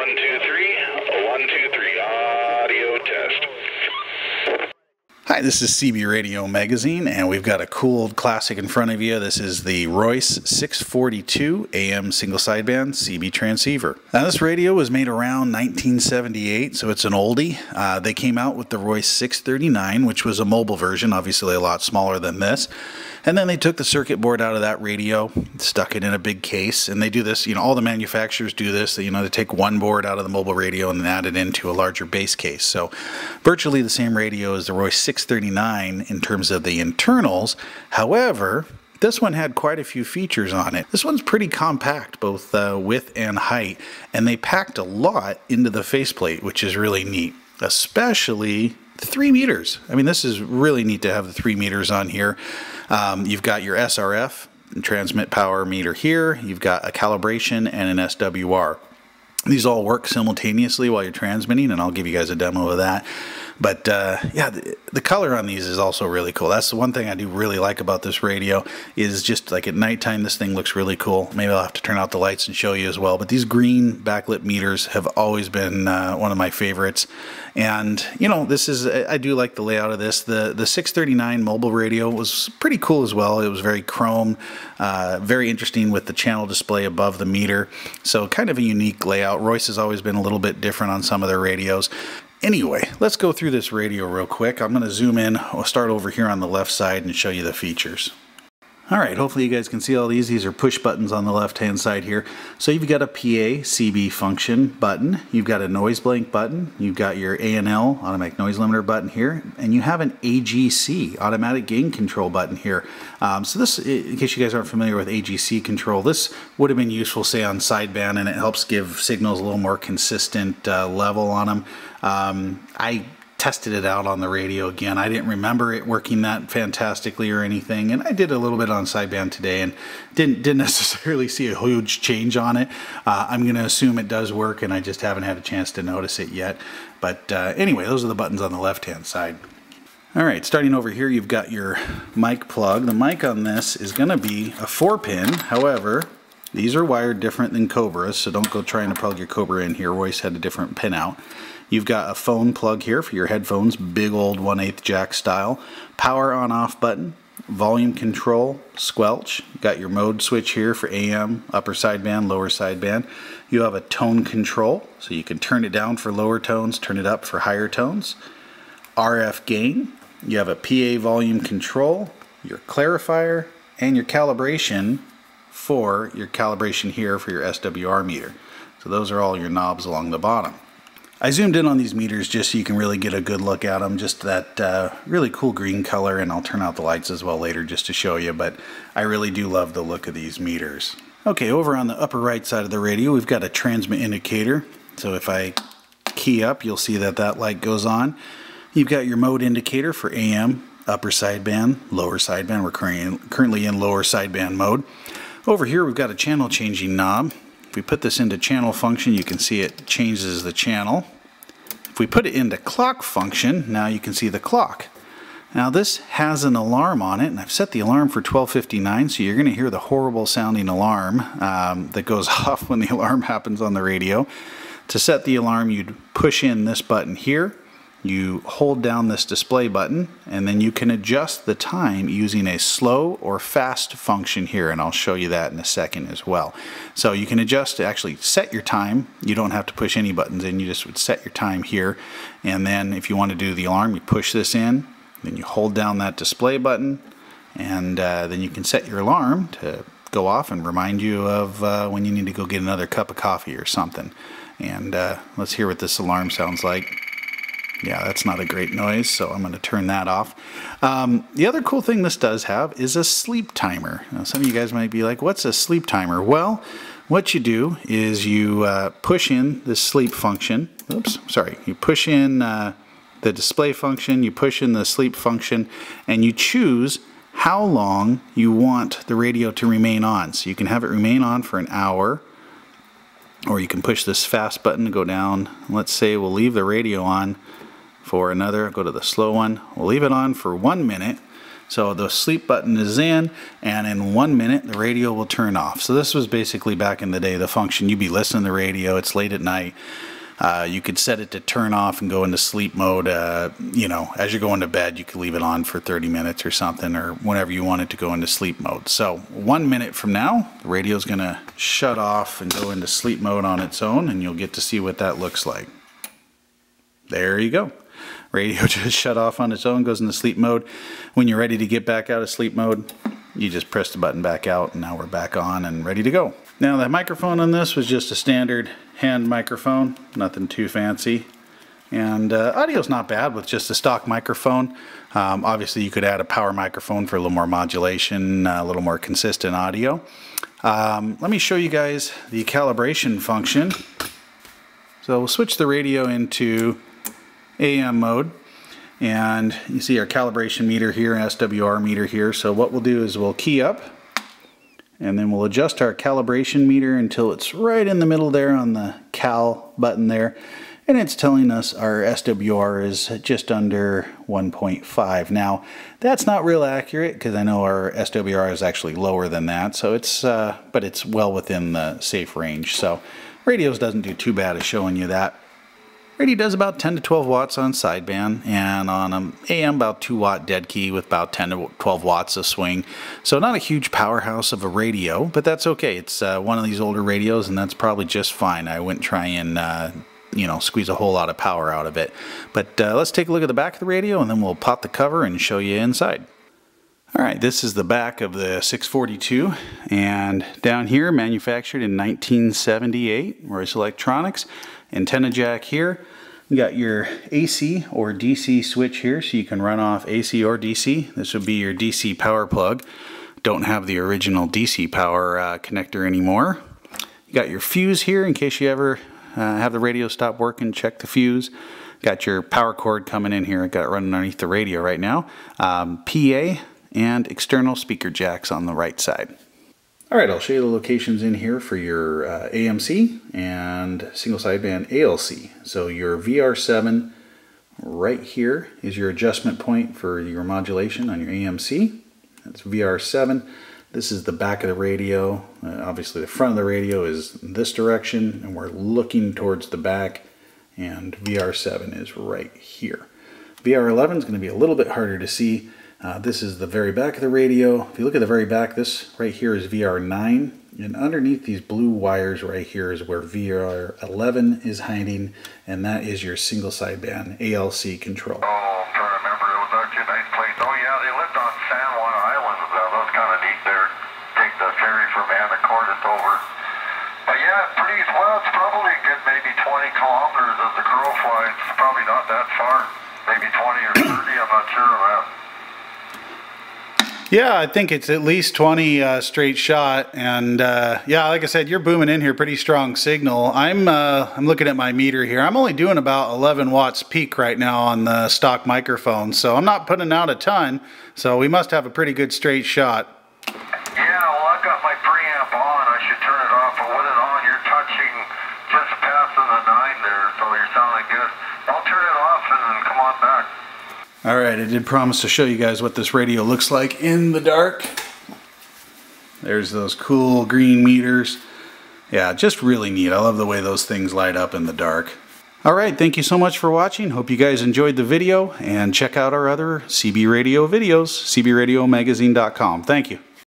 Audio test. Hi, this is CB Radio Magazine, and we've got a cool old classic in front of you. This is the Royce 642 AM single sideband CB transceiver. Now, this radio was made around 1978, so it's an oldie. They came out with the Royce 639, which was a mobile version, obviously a lot smaller than this. And then they took the circuit board out of that radio, stuck it in a big case, and they do this, all the manufacturers do this, they take one board out of the mobile radio and then add it into a larger base case. So virtually the same radio as the Royce 639 in terms of the internals. However, this one had quite a few features on it. This one's pretty compact, both width and height, and they packed a lot into the faceplate, which is really neat, especially 3 meters. I mean, this is really neat to have the 3 meters on here. You've got your SRF, transmit power meter here. You've got a calibration and an SWR. These all work simultaneously while you're transmitting, and I'll give you guys a demo of that. But yeah, the color on these is also really cool. That's the one thing I do really like about this radio, is just like at nighttime this thing looks really cool. Maybe I'll have to turn out the lights and show you as well. But these green backlit meters have always been one of my favorites. And this is, I do like the layout of this. The 639 mobile radio was pretty cool as well. It was very chrome, very interesting with the channel display above the meter. So kind of a unique layout. Royce has always been a little bit different on some of their radios. Anyway, let's go through this radio real quick. I'm going to zoom in. I'll start over here on the left side and show you the features. Alright, hopefully you guys can see all these. These are push buttons on the left hand side here. So you've got a PA CB function button, you've got a noise blank button, you've got your ANL automatic noise limiter button here, and you have an AGC automatic gain control button here. So this, in case you guys aren't familiar with AGC control, this would have been useful say on sideband, and it helps give signals a little more consistent level on them. I tested it out on the radio again. I didn't remember it working that fantastically or anything, and I did a little bit on sideband today and didn't necessarily see a huge change on it. I'm going to assume it does work, and I just haven't had a chance to notice it yet. But anyway, those are the buttons on the left hand side. Alright, starting over here, you've got your mic plug. The mic on this is going to be a 4-pin. However, these are wired different than Cobra's, so don't go trying to plug your Cobra in here. Royce had a different pin out. You've got a phone plug here for your headphones, big old 1/8 jack style. Power on off button, volume control, squelch. You've got your mode switch here for AM, upper sideband, lower sideband. You have a tone control, so you can turn it down for lower tones, turn it up for higher tones. RF gain. You have a PA volume control, your clarifier, and your calibration for your calibration here for your SWR meter. So those are all your knobs along the bottom. I zoomed in on these meters just so you can really get a good look at them, just that really cool green color, and I'll turn out the lights as well later just to show you, but I really do love the look of these meters. Okay, over on the upper right side of the radio we've got a transmit indicator, so if I key up you'll see that that light goes on. You've got your mode indicator for AM, upper sideband, lower sideband. We're currently in lower sideband mode. Over here we've got a channel changing knob. If we put this into channel function, you can see it changes the channel. If we put it into clock function, now you can see the clock. Now this has an alarm on it, and I've set the alarm for 12:59, so you're going to hear the horrible sounding alarm that goes off when the alarm happens on the radio. To set the alarm, you'd push in this button here. You hold down this display button, and then you can adjust the time using a slow or fast function here, and I'll show you that in a second as well. So you can adjust to actually set your time. You don't have to push any buttons in, you just would set your time here, and then if you want to do the alarm, you push this in, then you hold down that display button, and then you can set your alarm to go off and remind you of when you need to go get another cup of coffee or something. And let's hear what this alarm sounds like. Yeah, that's not a great noise, so I'm going to turn that off. The other cool thing this does have is a sleep timer. Now, some of you guys might be like, what's a sleep timer? Well, what you do is you push in the sleep function. Oops, sorry. You push in the display function, you push in the sleep function, and you choose how long you want the radio to remain on. So you can have it remain on for an hour, or you can push this fast button to go down. Let's say we'll leave the radio on for another, go to the slow one, we'll leave it on for 1 minute, So the sleep button is in, and in 1 minute the radio will turn off. So this was basically back in the day the function. You'd be listening to the radio, it's late at night. You could set it to turn off and go into sleep mode. You know, as you're going to bed, you could leave it on for 30 minutes or something, or whenever you want it to go into sleep mode. So 1 minute from now, the radio's going to shut off and go into sleep mode on its own, and you'll get to see what that looks like. There you go. Radio just shut off on its own, goes into sleep mode. When you're ready to get back out of sleep mode, you just press the button back out, and now we're back on and ready to go. Now the microphone on this was just a standard hand microphone, nothing too fancy. And audio's not bad with just a stock microphone. Obviously you could add a power microphone for a little more modulation, a little more consistent audio. Let me show you guys the calibration function. So we'll switch the radio into AM mode, and you see our calibration meter here, SWR meter here. So what we'll do is we'll key up, and then we'll adjust our calibration meter until it's right in the middle there on the cal button there, and it's telling us our SWR is just under 1.5. Now that's not real accurate, because I know our SWR is actually lower than that, so it's but it's well within the safe range. So radios doesn't do too bad at showing you that. Radio does about 10 to 12 watts on sideband, and on AM about 2 watt dead key with about 10 to 12 watts of swing. So not a huge powerhouse of a radio, but that's okay. It's one of these older radios, and that's probably just fine. I wouldn't try and you know, squeeze a whole lot of power out of it. But let's take a look at the back of the radio, and then we'll pop the cover and show you inside. Alright, this is the back of the 642, and down here, manufactured in 1978, Royce Electronics. Antenna jack here. You got your AC or DC switch here, so you can run off AC or DC. This would be your DC power plug. Don't have the original DC power connector anymore. You got your fuse here in case you ever have the radio stop working, check the fuse. Got your power cord coming in here. I got it running underneath the radio right now. PA and external speaker jacks on the right side. Alright, I'll show you the locations in here for your AMC and single sideband ALC. So your VR7 right here is your adjustment point for your modulation on your AMC. That's VR7. This is the back of the radio. Obviously the front of the radio is this direction, and we're looking towards the back, and VR7 is right here. VR11 is going to be a little bit harder to see. This is the very back of the radio. If you look at the very back, this right here is VR9, and underneath these blue wires right here is where VR11 is hiding, and that is your single sideband ALC control. Oh, I'm trying to remember. It was actually a nice place. Oh yeah, they lived on San Juan Island. That was kind of neat there. Take the ferry from Anacortes over. But yeah, pretty well. It's probably a good maybe 20 kilometers as the crow flies. It's probably not that far. Maybe 20 or 30. I'm not sure of that. Yeah, I think it's at least 20 straight shot, and yeah, like I said, you're booming in here, pretty strong signal. I'm looking at my meter here. I'm only doing about 11 watts peak right now on the stock microphone, so I'm not putting out a ton. So we must have a pretty good straight shot. Yeah, well, I've got my preamp on. I should turn it off, but with it on, you're touching just passing the 9 there, so you're sounding good. I'll turn it off and then come on back. Alright, I did promise to show you guys what this radio looks like in the dark. There's those cool green meters. Yeah, just really neat. I love the way those things light up in the dark. Alright, thank you so much for watching. Hope you guys enjoyed the video, and check out our other CB Radio videos, cbradiomagazine.com. Thank you.